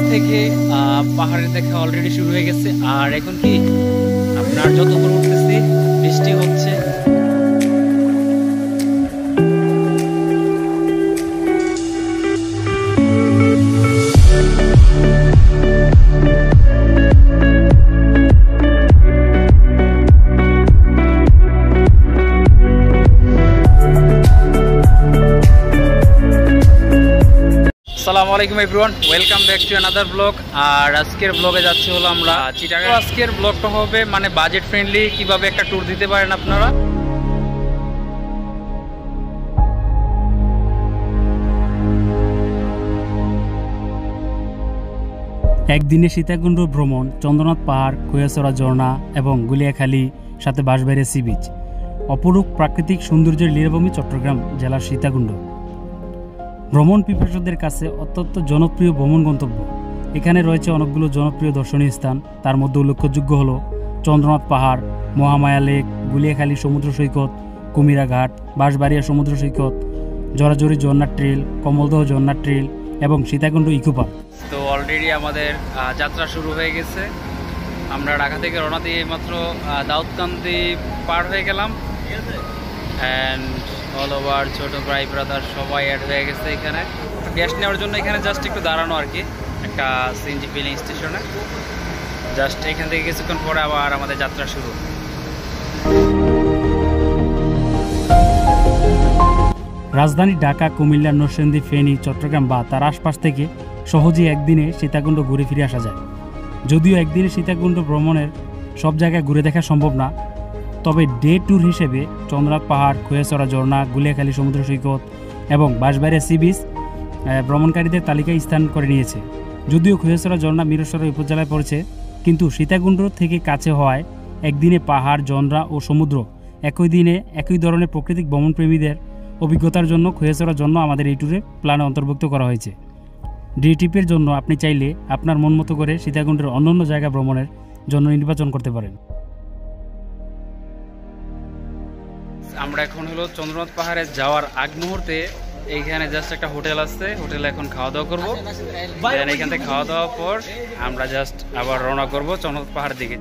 থেকে পাহাড়ের দেখা অলরেডি শুরু হয়ে গেছে। আর এখন কি আপনার যত উপরে উঠতেছি বৃষ্টি হচ্ছে। আসসালামু আলাইকুম everyone, welcome back to another blog. আর আজকের ব্লগে যাচ্ছি হলো আমরা চিটাগাং। আজকের ব্লগটা হবে মানে বাজেট ফ্রেন্ডলি, কিভাবে একটা ট্যুর দিতে পারেন আপনারা। একদিনে সীতাকুণ্ড ভ্রমণ, চন্দ্রনাথ পাহাড়, খৈয়াছড়া ঝর্ণা এবং গুলিয়াখালী, সাথে বাঁশবাড়িয়া সি বিচ। অপরূপ প্রাকৃতিক সৌন্দর্যের লীলাভূমি চট্টগ্রাম জেলার সীতাকুণ্ড। ভ্রমণ পিপাসুদের কাছে অত্যন্ত জনপ্রিয় ভ্রমণ গন্তব্য। এখানে রয়েছে অনেকগুলো জনপ্রিয় দর্শনীয় স্থান। তার মধ্যে উল্লেখযোগ্য হলো চন্দ্রনাথ পাহাড়, মহামায়া লেক, গুলিয়াখালী সমুদ্র সৈকত, কুমিরা ঘাট, বাঁশবাড়িয়া সমুদ্র সৈকত, জরাজরি ঝর্ণা ট্রেল, কমলদহ ঝর্ণা ট্রেল এবং সীতাকুণ্ড ইকো পার্ক। তো অলরেডি আমাদের যাত্রা শুরু হয়ে গেছে। আমরা ঢাকা থেকে রওনা দিয়ে মাত্র দাউদকান্দি পার হয়ে গেলাম। অ্যান্ড অল ওভার ছোটো ভাই ব্রাদার সবাই অ্যাড হয়ে গেছে এখানে। গ্যাস নেওয়ার জন্য এখানে জাস্ট একটু দাঁড়ানো আর কি, একটা সিএনজি ফিলিং স্টেশনে। জাস্ট এখান থেকে কিছুক্ষণ পরে আবার আমাদের যাত্রা শুরু। রাজধানী ঢাকা, কুমিল্লা, নরসিংদী, ফেনী, চট্টগ্রাম বা তার আশপাশ থেকে সহজেই একদিনে সীতাকুণ্ড ঘুরে ফিরে আসা যায়। যদিও একদিনে সীতাকুণ্ড ভ্রমণের সব জায়গায় ঘুরে দেখা সম্ভব না, তবে ডে ট্যুর হিসেবে চন্দ্রনাথ পাহাড়, খৈয়াছড়া ঝর্ণা, গুলিয়াখালী সমুদ্র সৈকত এবং বাঁশবাড়িয়া সি বিচ ভ্রমণকারীদের তালিকায় স্থান করে নিয়েছে। যদিও খৈয়াছড়া ঝর্ণা মিরসরাই উপজেলায় পড়েছে, কিন্তু সীতাকুণ্ড থেকে কাছে হওয়ায় একদিনে পাহাড়, ঝর্ণা ও সমুদ্র একই দিনে একই ধরনের প্রাকৃতিক ভ্রমণপ্রেমীদের অভিজ্ঞতার জন্য খৈয়াছড়ার জন্য আমাদের এই ট্যুরে প্ল্যানে অন্তর্ভুক্ত করা হয়েছে। ডে ট্রিপের জন্য আপনি চাইলে আপনার মন মতো করে সীতাকুণ্ডের অন্যান্য জায়গা ভ্রমণের জন্য নির্বাচন করতে পারেন। আমরা এখন হলো চন্দ্রনাথ পাহাড়ে যাওয়ার আগ মুহূর্তে এইখানে জাস্ট একটা হোটেল আছে, হোটেলে এখন খাওয়া দাওয়া করবো। এখান থেকে খাওয়া দাওয়ার পর আমরা জাস্ট আবার রওনা করবো চন্দ্রনাথ পাহাড়ের দিকে।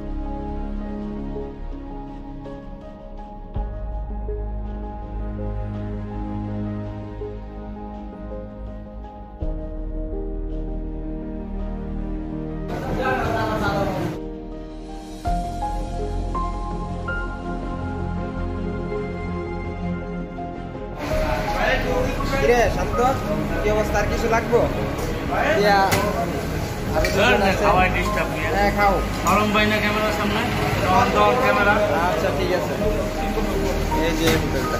শান্ত, কি অবস্থা? আর কিছু লাগবো? খাও। আচ্ছা ঠিক আছে। এই যে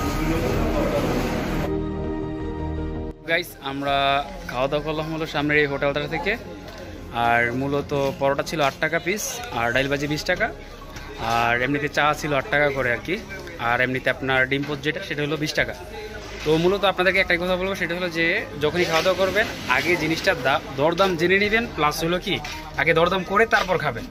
গাইস, আমরা খাওয়া দাওয়া করলাম হলো সামনের এই হোটেলটা থেকে। আর মূলত পরোটা ছিল 8 টাকা পিস, আর ডাইল ভাজি 20 টাকা, আর এমনিতে চা ছিল 8 টাকা করে আর কি। আর এমনিতে আপনার ডিম পোচ যেটা, সেটা হলো 20 টাকা। তো মূলত আপনাদেরকে একটাই কথা বলবো, সেটা হলো যে যখনই খাওয়া দাওয়া করবেন আগে জিনিসটার দরদাম জেনে নেবেন, প্লাস হলো কি আগে দরদাম করে তারপর খাবেন।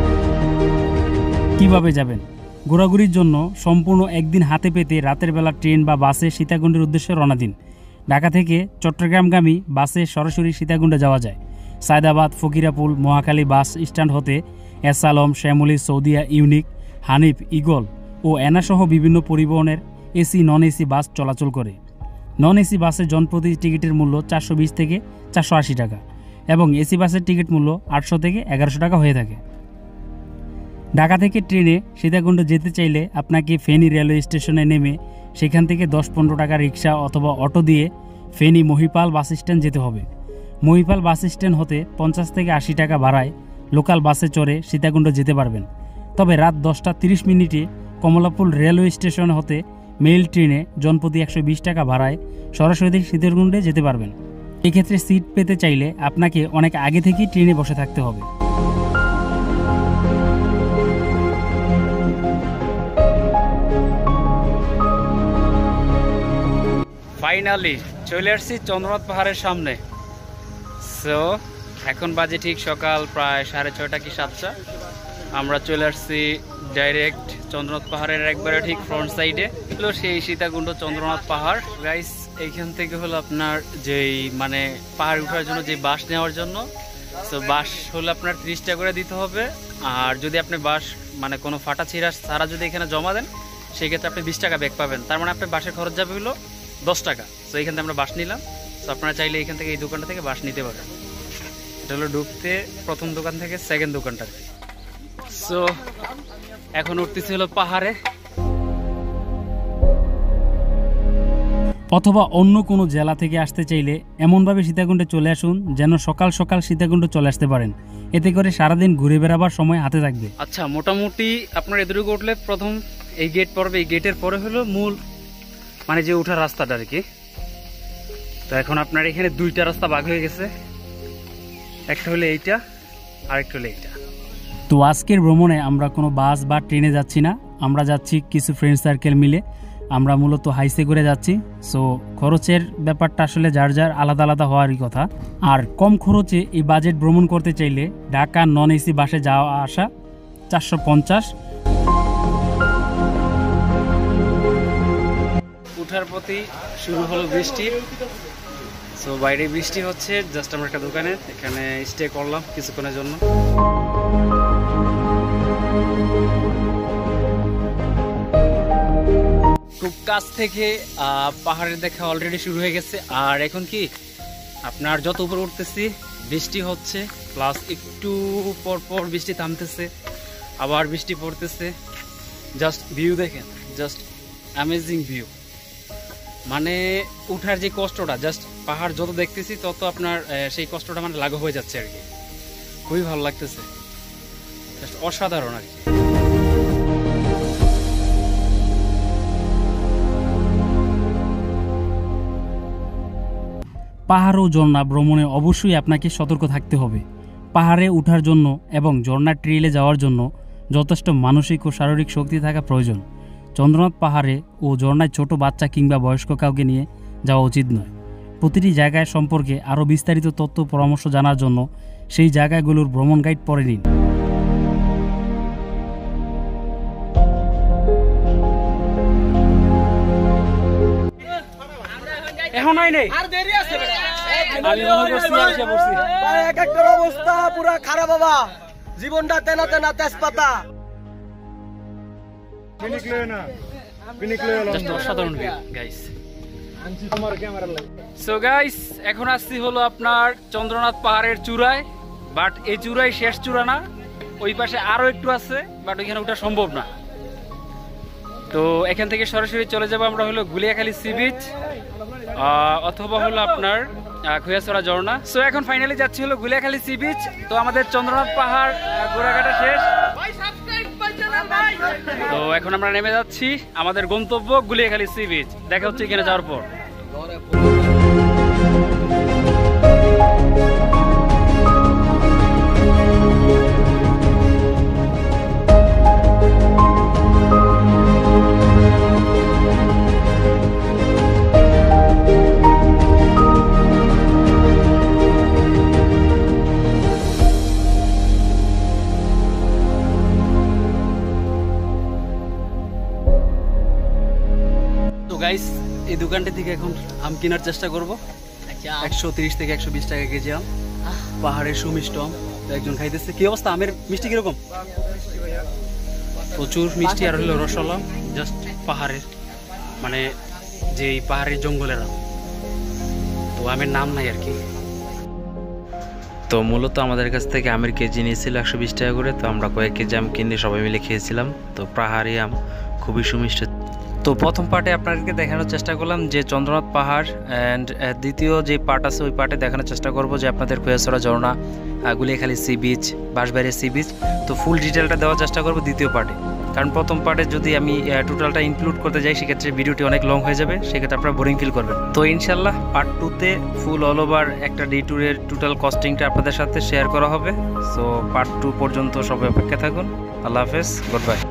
কিভাবে যাবেন? ঘোরাঘুরির জন্য সম্পূর্ণ একদিন হাতে পেতে রাতের বেলা ট্রেন বা বাসে সীতাকুণ্ডের উদ্দেশ্যে রওনা দিন। ঢাকা থেকে চট্টগ্রামগামী বাসে সরাসরি সীতাকুণ্ডে যাওয়া যায়। সায়দাবাদ, ফকিরাপুল, মহাখালী বাস স্ট্যান্ড হতে S Alam, Shyamoli, Saudia, Unique, Hanif, Eagle ও এনাসহ বিভিন্ন পরিবহনের এসি, নন এসি বাস চলাচল করে। নন এসি বাসের জনপ্রতি টিকিটের মূল্য 420 থেকে 480 টাকা এবং এসি বাসের টিকিট মূল্য 800 থেকে 1100 টাকা হয়ে থাকে। ঢাকা থেকে ট্রেনে সীতাকুণ্ড যেতে চাইলে আপনাকে ফেনী রেলওয়ে স্টেশনে নেমে সেখান থেকে 10-15 টাকা রিক্সা অথবা অটো দিয়ে ফেনী মহিপাল বাস স্ট্যান্ড যেতে হবে। মহিপাল বাস স্ট্যান্ড হতে 50 থেকে 80 টাকা ভাড়ায় লোকাল বাসে চড়ে সীতাকুণ্ড যেতে পারবেন। তবে রাত 10টা 30 মিনিটে কমলাপুর রেলওয়ে স্টেশন হতে মেইল ট্রেনে জনপ্রতি 120 টাকা ভাড়ায় সরাসরি সীতাকুণ্ডে যেতে পারবেন। এক্ষেত্রে সিট পেতে চাইলে আপনাকে অনেক আগে থেকেই ট্রেনে বসে থাকতে হবে। ফাইনালি চলে আসছি চন্দ্রনাথ পাহাড়ের সামনে। সো এখন বাজে ঠিক সকাল প্রায় 6:30 কি 7টা। আমরা চলে আসছি ডাইরেক্ট চন্দ্রনাথ পাহাড়ের একবারে ঠিক ফ্রন্ট সাইডে হলো সেই সীতাকুণ্ড চন্দ্রনাথ পাহাড়। গাইস, এইখান থেকে হলো আপনার যেই মানে পাহাড় উঠার জন্য যে বাস নেওয়ার জন্য তো বাঁশ হলে আপনার 30 টাকা করে দিতে হবে। আর যদি আপনি বাঁশ মানে কোনো ফাটা ছিঁড়া ছাড়া যদি এখানে জমা দেন সেই ক্ষেত্রে আপনি 20 টাকা ব্যাক পাবেন। তার মানে আপনার বাঁশের খরচ যাবে হলো 10 টাকা। তো এইখান থেকে আমরা বাঁশ নিলাম। তো আপনারা চাইলে এখান থেকে এই দোকানটা থেকে বাঁশ নিতে পারেন। এটা হলো ঢুকতে প্রথম দোকান থেকে সেকেন্ড দোকানটা। সো এখন উঠতেছি হলো পাহাড়ে। অথবা অন্য কোনো জেলা থেকে আসতে চাইলে এমনভাবে সীতাকুণ্ডে চলে আসুন যেন সকাল সকাল সীতাকুণ্ড চলে আসতে পারেন। এতে করে সারাদিন ঘুরে বেড়াবার সময় হাতে থাকবে। আচ্ছা, মোটামুটি আপনার এদিকে উঠলে প্রথম এই গেট পড়বে। এই গেটের পরে হলো মূল মানে যে ওঠার রাস্তাটা আর কি। তো এখন আপনার এখানে দুইটা রাস্তা ভাগ হয়ে গেছে, একটা হলো এইটা আর একটা হলো এইটা। তো আজকের ভ্রমণে আমরা কোনো বাস বা ট্রেনে যাচ্ছি না, আমরা যাচ্ছি কিছু ফ্রেন্ড সার্কেল মিলে। আমরা মূলত হাইসে করে যাচ্ছি। সো খরচের ব্যাপারটা আসলে যার যার আলাদা আলাদা হওয়ারই কথা। আর কম খরচে এই বাজেট ভ্রমণ করতে চাইলে ঢাকা নন এসি বাসে যাওয়া আসা 450। উঠার প্রতি শুরু হলো বৃষ্টি। সো বাইরে বৃষ্টি হচ্ছে, জাস্ট আমরা একটা দোকানে এখানে স্টে করলাম কিছুক্ষণের জন্য। খুব কাছ থেকে পাহাড়ের দেখা অলরেডি শুরু হয়ে গেছে। আর এখন কি আপনার যত উপরে উঠতেছি বৃষ্টি হচ্ছে, প্লাস একটু পর পর বৃষ্টি থামতেছে, আবার বৃষ্টি পড়তেছে। জাস্ট ভিউ দেখেন, জাস্ট অ্যামেজিং ভিউ। মানে উঠার যে কষ্টটা, জাস্ট পাহাড় যত দেখতেছি তত আপনার সেই কষ্টটা মানে লাঘব হয়ে যাচ্ছে আর কি। খুবই ভালো লাগতেছে, জাস্ট অসাধারণ আর কি। পাহাড় ও ঝর্ণা ভ্রমণে অবশ্যই আপনাকে সতর্ক থাকতে হবে। পাহাড়ে ওঠার জন্য এবং ঝর্ণার ট্রেইলে যাওয়ার জন্য যথেষ্ট মানসিক ও শারীরিক শক্তি থাকা প্রয়োজন। চন্দ্রনাথ পাহাড়ে ও ঝর্ণায় ছোট বাচ্চা কিংবা বয়স্ক কাউকে নিয়ে যাওয়া উচিত নয়। প্রতিটি জায়গায় সম্পর্কে আরও বিস্তারিত তথ্য পরামর্শ জানার জন্য সেই জায়গাগুলোর ভ্রমণ গাইড পড়ে নিন। এখন নেই আর দেরি আছে, আমি মনে করছি এসে পড়ছি। এক একটা অবস্থা পুরো খারাপ বাবা, জীবনটা তেনা তেনা তেজপাতা। জাস্ট অসাধারণ ভিউ গাইস। সো গাইস, এখন আসছি হলো আপনার চন্দ্রনাথ পাহাড়ের চূড়ায়। বাট এই চূড়ায় শেষ চূড়া না, ওই পাশে আরো একটু আছে, বাট ওইখানে ওঠা সম্ভব না। তো এখান থেকে সরাসরি চলে যাবো আমরা হলো গুলিয়াখালী সি বিচ অথবা হলো আপনার খৈয়াছড়া ঝর্ণা। সো এখন ফাইনালি যাচ্ছি হলো গুলিয়াখালী সি বিচ। তো আমাদের চন্দ্রনাথ পাহাড় ঘোরাঘাটা শেষ। তো এখন আমরা নেমে যাচ্ছি আমাদের গন্তব্য গুলিয়াখালী সি বিচ। দেখা হচ্ছে এখানে যাওয়ার পর। গাইস, এই দোকানটি থেকে এখন আম কেনার চেষ্টা করবো। 130 থেকে 120 টাকা কেজি আম, পাহাড়ের সুমিষ্ট আম। তো একজন খাইতেছে। কি অবস্থা আমের? মিষ্টি কিরকম? প্রচুর মিষ্টি। আর হলো রসলা, জাস্ট পাহাড়ের মানে যে পাহাড়ের জঙ্গলের আম। তো আমের নাম নাই আর কি। তো মূলত আমাদের কাছ থেকে আমের কেজি নিয়েছিল 120 টাকা করে। তো আমরা কয়েক কেজি আম কিনে সবাই মিলে খেয়েছিলাম। তো পাহাড়ি আম খুবই সুমিষ্ট। তো প্রথম পার্টে আপনাদেরকে দেখানোর চেষ্টা করলাম যে চন্দ্রনাথ পাহাড়, অ্যান্ড দ্বিতীয় যে পার্ট আছে ওই পার্টে দেখানোর চেষ্টা করব যে আপনাদের খৈয়াছড়া ঝর্ণা, Guliakhali sea beach, Banshbaria sea beach. তো ফুল ডিটেলটা দেওয়ার চেষ্টা করব দ্বিতীয় পার্টে, কারণ প্রথম পার্টে যদি আমি টোটালটা ইনক্লুড করতে যাই সেক্ষেত্রে ভিডিওটি অনেক লং হয়ে যাবে, সেক্ষেত্রে আপনারা বোরিং ফিল করবেন। তো ইনশাল্লাহ পার্ট 2তে ফুল অল ওভার একটা ডে ট্যুরের টোটাল কস্টিংটা আপনাদের সাথে শেয়ার করা হবে। সো পার্ট 2 পর্যন্ত সবাই অপেক্ষা থাকুন। আল্লাহ হাফেজ, গুড বাই।